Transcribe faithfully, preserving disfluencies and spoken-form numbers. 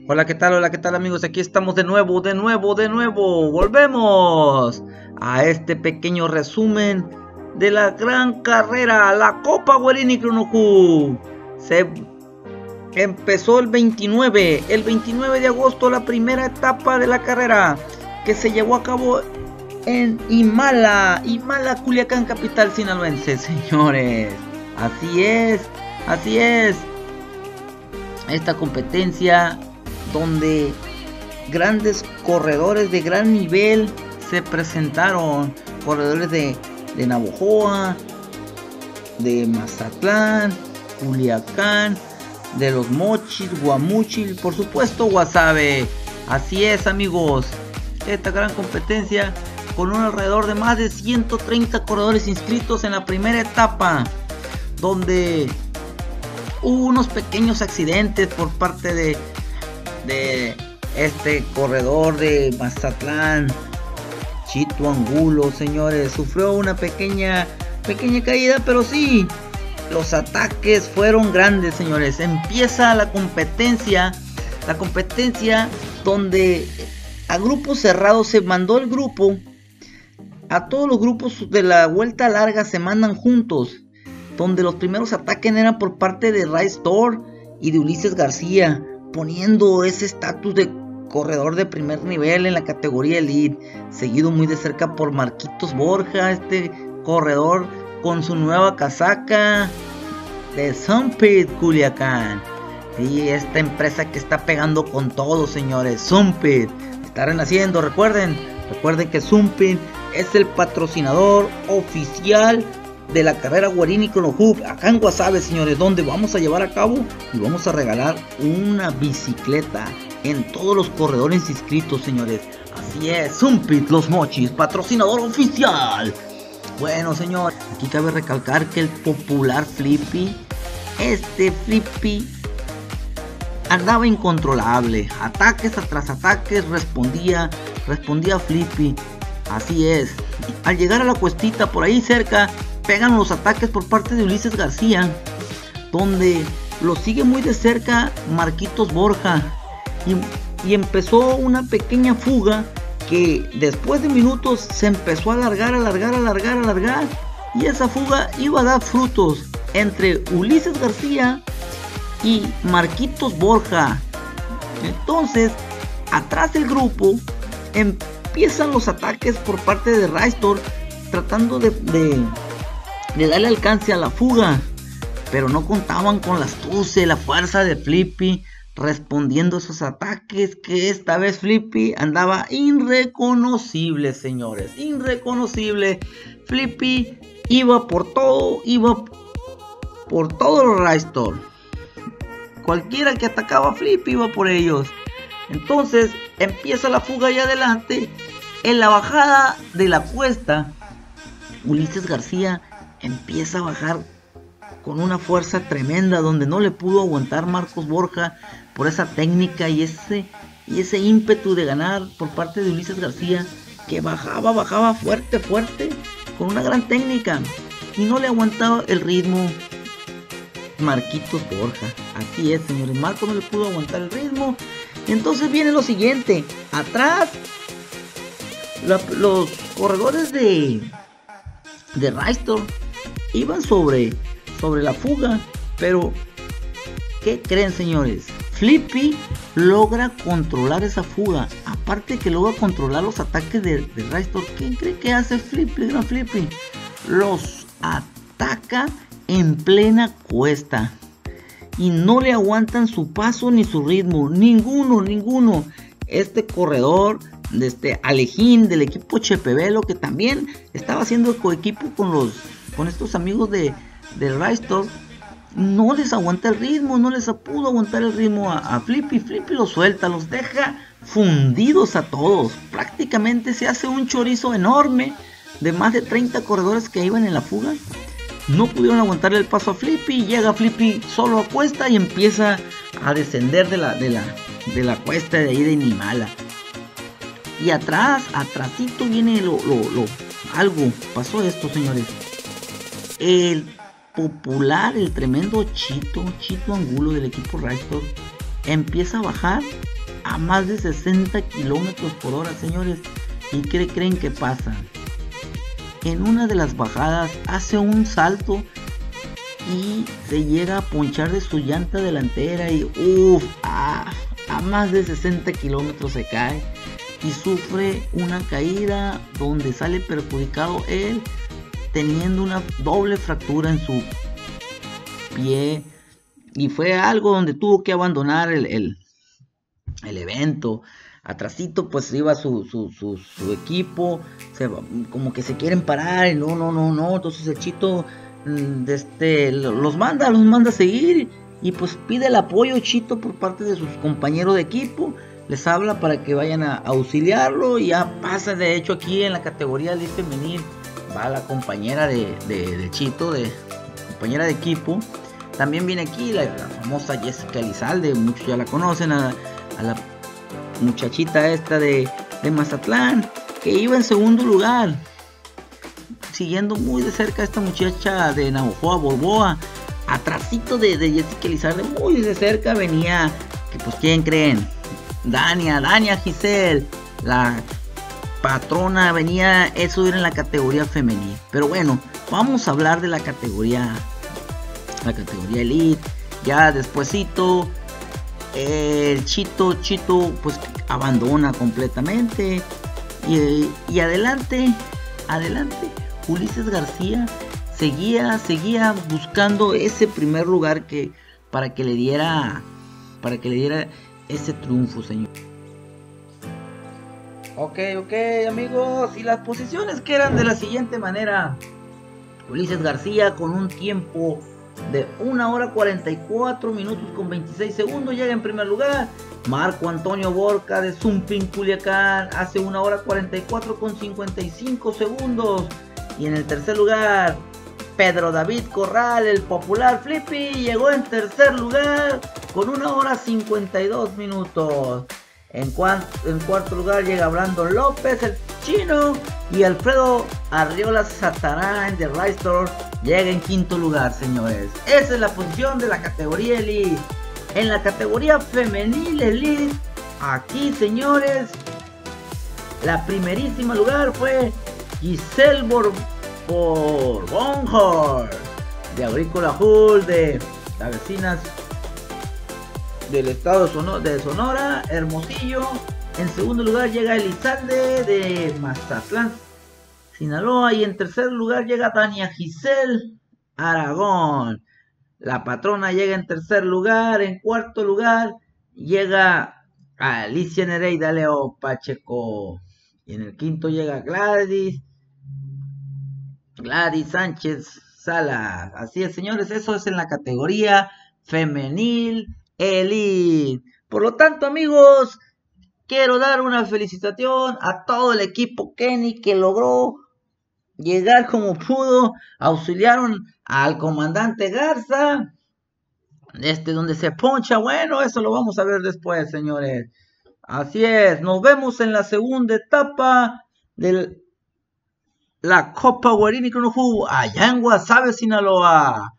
Hola, ¿qué tal? Hola, ¿qué tal, amigos? Aquí estamos de nuevo, de nuevo, de nuevo. Volvemos a este pequeño resumen de la gran carrera, la Copa Guarini Cronoju. Se empezó el veintinueve, el veintinueve de agosto, la primera etapa de la carrera que se llevó a cabo en Imala, Imala, Culiacán, capital sinaloense, señores. Así es, así es. Esta competencia donde grandes corredores de gran nivel se presentaron, corredores de, de Navojoa, de Mazatlán, Culiacán, de Los Mochis, Guamuchil, por supuesto Guasave. Así es, amigos, esta gran competencia con un alrededor de más de ciento treinta corredores inscritos en la primera etapa, donde hubo unos pequeños accidentes por parte de de este corredor de Mazatlán, Chito Angulo, señores. Sufrió una pequeña pequeña caída, pero sí, los ataques fueron grandes, señores. Empieza la competencia, la competencia donde a grupo cerrado se mandó el grupo. A todos los grupos de la vuelta larga se mandan juntos, donde los primeros ataques eran por parte de Ray Store y de Ulises García, poniendo ese estatus de corredor de primer nivel en la categoría Elite, seguido muy de cerca por Marquitos Borja, este corredor con su nueva casaca de Sumpit Culiacán. Y esta empresa que está pegando con todo, señores, Sumpit está renaciendo. Recuerden, recuerden que Sumpit es el patrocinador oficial de la carrera Guarini Cronoju acá en Guasave, señores, donde vamos a llevar a cabo y vamos a regalar una bicicleta en todos los corredores inscritos, señores. Así es, Sumpit Los Mochis, patrocinador oficial. Bueno, señor, aquí cabe recalcar que el popular Flippy, este Flippy andaba incontrolable, ataques tras ataques, respondía, respondía Flippy. Así es, al llegar a la cuestita por ahí cerca, pegan los ataques por parte de Ulises García, donde lo sigue muy de cerca Marquitos Borja, y, y empezó una pequeña fuga que después de minutos se empezó a alargar, alargar, alargar, alargar, y esa fuga iba a dar frutos entre Ulises García y Marquitos Borja. Entonces, atrás del grupo empiezan los ataques por parte de Raistor, tratando de, de de darle alcance a la fuga, pero no contaban con la astucia y la fuerza de Flippy respondiendo a esos ataques, que esta vez Flippy andaba irreconocible, señores, irreconocible. Flippy iba por todo, iba por todo el Raistor. Cualquiera que atacaba a Flippy iba por ellos. Entonces empieza la fuga allá adelante. En la bajada de la cuesta, Ulises García empieza a bajar con una fuerza tremenda, donde no le pudo aguantar Marcos Borja por esa técnica y ese, y ese ímpetu de ganar por parte de Ulises García, que bajaba, bajaba fuerte, fuerte, con una gran técnica, y no le aguantaba el ritmo Marquitos Borja. Así es, señores, Marcos no le pudo aguantar el ritmo. Y entonces viene lo siguiente, atrás la, los corredores de de Raistor iban sobre sobre la fuga, pero ¿qué creen, señores? Flippy logra controlar esa fuga, aparte que logra controlar los ataques de, de Raistor. ¿Qué cree que hace Flippy, gran Flippy? Los ataca en plena cuesta y no le aguantan su paso ni su ritmo, ninguno, ninguno. Este corredor de este Alejín del equipo Chepevelo, que también estaba haciendo coequipo con los con estos amigos de, de Raistor, no les aguanta el ritmo, no les pudo aguantar el ritmo a, a Flippy. Flippy los suelta, los deja fundidos a todos. Prácticamente se hace un chorizo enorme de más de treinta corredores que iban en la fuga. No pudieron aguantarle el paso a Flippy. Llega Flippy solo a cuesta y empieza a descender de la, de la, de la cuesta de ahí de Nimala. Y atrás, atrásito viene lo, lo, lo, algo. Pasó esto, señores. El popular, el tremendo Chito, Chito Angulo del equipo Raistor, empieza a bajar a más de sesenta kilómetros por hora, señores. ¿Y qué creen que pasa? En una de las bajadas hace un salto y se llega a ponchar de su llanta delantera y uff, a, a más de sesenta kilómetros se cae y sufre una caída donde sale perjudicado él, teniendo una doble fractura en su pie, y fue algo donde tuvo que abandonar el, el, el evento. Atrasito pues iba su, su, su, su equipo, se, como que se quieren parar y no, no, no, no, entonces el Chito de este, los manda, los manda a seguir y pues pide el apoyo Chito por parte de sus compañeros de equipo, les habla para que vayan a, a auxiliarlo y ya pasa. De hecho aquí en la categoría Elite femenil va la compañera de, de, de Chito, de compañera de equipo. También viene aquí la, la famosa Jessica Elizalde, muchos ya la conocen, a, a la muchachita esta de, de Mazatlán, que iba en segundo lugar, siguiendo muy de cerca a esta muchacha de Navojoa, Borboa. Atrasito de, de Jessica Elizalde, muy de cerca venía, que pues ¿quién creen? Dania, Dania Giselle, la patrona, venía, eso era en la categoría femenil. Pero bueno, vamos a hablar de la categoría, la categoría Elite. Ya despuesito el Chito, Chito pues abandona completamente y, y adelante, adelante Ulises García seguía, seguía buscando ese primer lugar que para que le diera, para que le diera ese triunfo, señor. Ok, ok, amigos, y las posiciones que eran de la siguiente manera: Ulises García con un tiempo de una hora cuarenta y cuatro minutos con veintiséis segundos llega en primer lugar. Marco Antonio Borca de Zumpin, Culiacán, hace una hora cuarenta y cuatro con cincuenta y cinco segundos. Y en el tercer lugar, Pedro David Corral, el popular Flippy, llegó en tercer lugar con una hora cincuenta y dos minutos. En, en cuarto lugar llega Brandon López, el chino, y Alfredo Arriola Satarán de Ristor llega en quinto lugar, señores. Esa es la posición de la categoría Elite. En la categoría femenil Elite, aquí, señores, la primerísima lugar fue Giselle Bor Borbonhor de Agrícola Hull, de las vecinas del estado de Sonora, de Sonora, Hermosillo. En segundo lugar llega Elizalde de Mazatlán, Sinaloa, y en tercer lugar llega Dania Giselle Aragón. La patrona llega en tercer lugar. En cuarto lugar llega Alicia Nereida Leo Pacheco. Y en el quinto llega Gladys Gladys Sánchez Salas. Así es, señores, eso es en la categoría femenil Elite. Por lo tanto, amigos, quiero dar una felicitación a todo el equipo Kenny que logró llegar como pudo. Auxiliaron al comandante Garza, este donde se poncha. Bueno, eso lo vamos a ver después, señores. Así es, nos vemos en la segunda etapa de la Copa Guarini Crono Jugos allá en Guasave, Sinaloa.